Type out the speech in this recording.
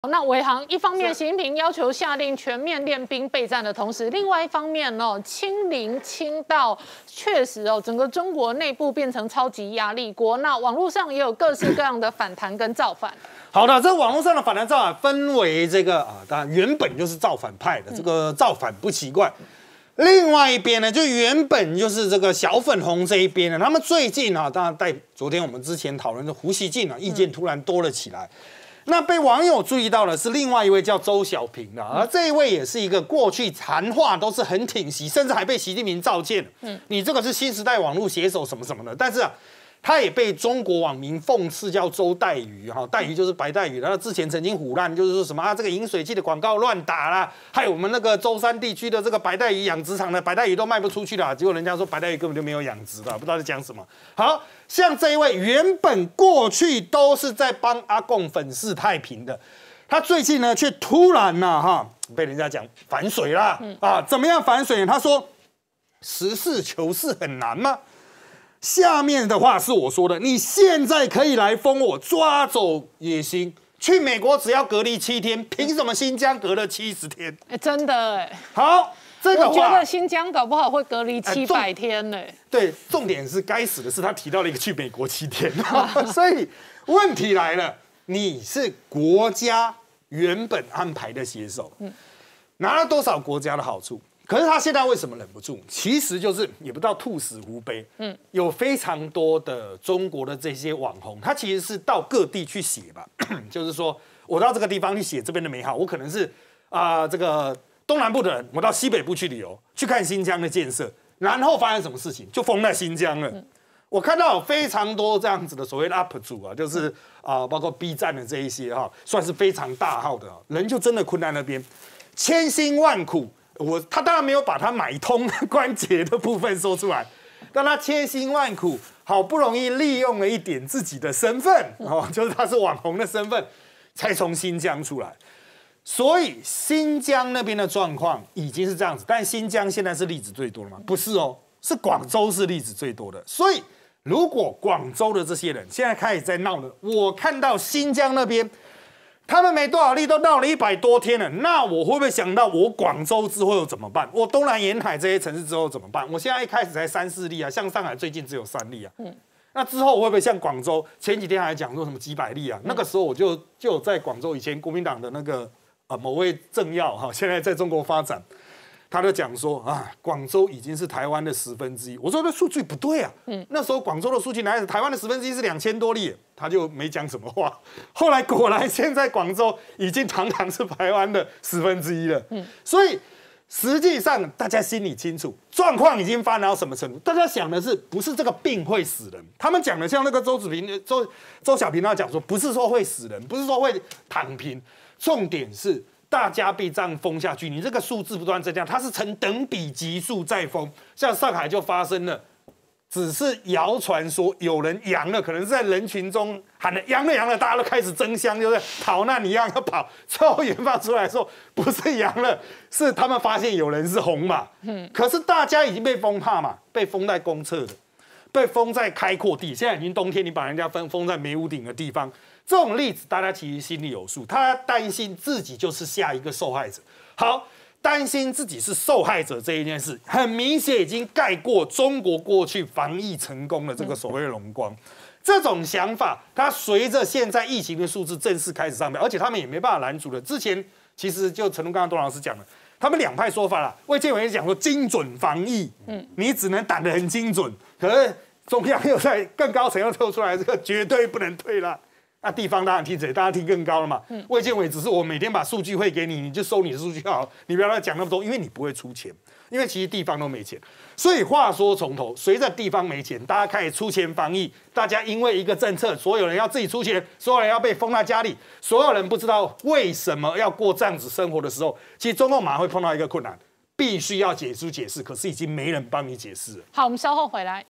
那伟航一方面，习近平要求下令全面练兵备战的同时，另外一方面清零清到确实整个中国内部变成超级压力锅。那网络上也有各式各样的反弹跟造反。 好的，这网络上的反弹造反分为这个当然原本就是造反派的，这个造反不奇怪。另外一边呢，就原本就是这个小粉红这一边呢，他们最近当然在昨天我们之前讨论的胡锡进意见突然多了起来。那被网友注意到的是另外一位叫周小平的，而这一位也是一个过去谈话都是很挺习，甚至还被习近平召见。你这个是新时代网络写手什么什么的，但是他也被中国网民讽刺叫周带鱼，带鱼就是白带鱼。然后之前曾经唬烂，就是说什么这个饮水机的广告乱打啦，害我们那个舟山地区的这个白带鱼养殖场的白带鱼都卖不出去了。结果人家说白带鱼根本就没有养殖的，不知道在讲什么。好像这一位原本过去都是在帮阿共粉饰太平的，他最近呢却突然被人家讲反水啦怎么样反水呢？他说实事求是很难吗？下面的话是我说的，你现在可以来封我，抓走也行。去美国只要隔离7天，凭什么新疆隔了70天？ 真的好，这个话我觉得新疆搞不好会隔离700天呢。 对，重点是该死的是他提到了一个去美国7天，所以问题来了，你是国家原本安排的写手，拿了多少国家的好处？可是他现在为什么忍不住？其实就是也不知道兔死狐悲。有非常多的中国的这些网红，他其实是到各地去写吧，就是说我到这个地方去写这边的美好，我可能是这个东南部的人，我到西北部去旅游，去看新疆的建设，然后发生什么事情就封在新疆了。我看到有非常多这样子的所谓的 UP 主就是包括 B 站的这一些算是非常大号的人，就真的困在那边，千辛万苦。他当然没有把他买通关节的部分说出来，但他千辛万苦，好不容易利用了一点自己的身份，就是他是网红的身份，才从新疆出来。所以新疆那边的状况已经是这样子，但新疆现在是例子最多的吗？不是是广州是例子最多的。所以如果广州的这些人现在开始在闹了，我看到新疆那边。他们没多少例都闹了100多天了，那我会不会想到我广州之后又怎么办？我东南沿海这些城市之后怎么办？我现在一开始才3、4例像上海最近只有3例那之后我会不会像广州前几天还讲说什么几百例那个时候我就有在广州以前国民党的那个某位政要现在在中国发展。他就讲说广州已经是台湾的1/10。我说这数据不对那时候广州的数据哪里？台湾的1/10是2000多例，他就没讲什么话。后来果然现在广州已经堂堂是台湾的1/10了。所以实际上大家心里清楚，状况已经发展到什么程度？大家想的是不是这个病会死人？他们讲的像那个周小平他讲说，不是说会死人，不是说会躺平，重点是。大家被这样封下去，你这个数字不断增加，它是呈等比级数再封。像上海就发生了，只是谣传说有人阳了，可能是在人群中喊了阳了，大家都开始争相，就是逃难一样要跑。最后研发出来说不是阳了，是他们发现有人是红码。可是大家已经被封怕嘛，被封在公厕的，被封在开阔地。现在已经冬天，你把人家封在没屋顶的地方。这种例子，大家其实心里有数。他担心自己就是下一个受害者。好，担心自己是受害者这一件事，很明显已经盖过中国过去防疫成功的这个所谓的荣光。这种想法，它随着现在疫情的数字正式开始上面，而且他们也没办法拦阻了。之前其实就陈刚刚董老师讲了，他们2派说法啦。卫健委讲说精准防疫，你只能打得很精准，可是中央又在更高层又透出来，这个绝对不能退了。那地方当然听谁？大家听更高了嘛。卫健委只是我每天把数据汇给你，你就收你的数据好，你不要再讲那么多，因为你不会出钱，因为其实地方都没钱。所以话说从头，随着地方没钱，大家开始出钱防疫，大家因为一个政策，所有人要自己出钱，所有人要被封在家里，所有人不知道为什么要过这样子生活的时候，其实中共马上会碰到一个困难，必须要解释，可是已经没人帮你解释了。 好，我们稍后回来。